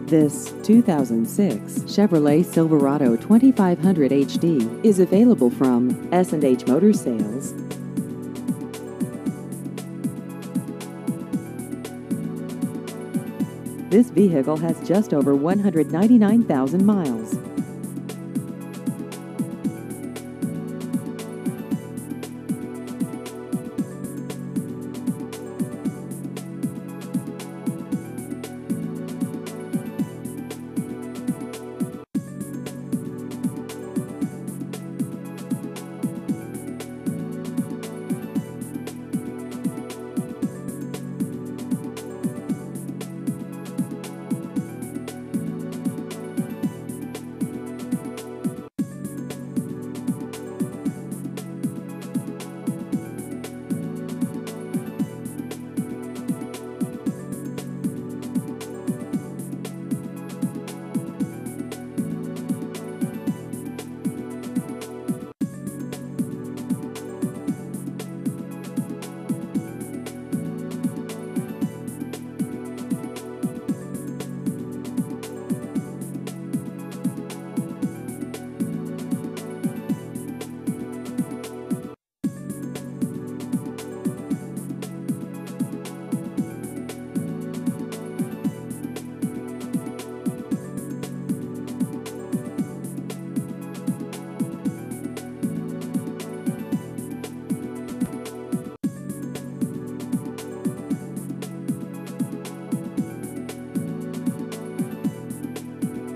This 2006 Chevrolet Silverado 2500 HD is available from S&H Motor Sales. This vehicle has just over 199,000 miles.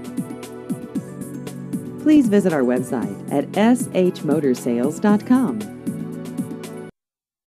Please visit our website at shmotorsales.com.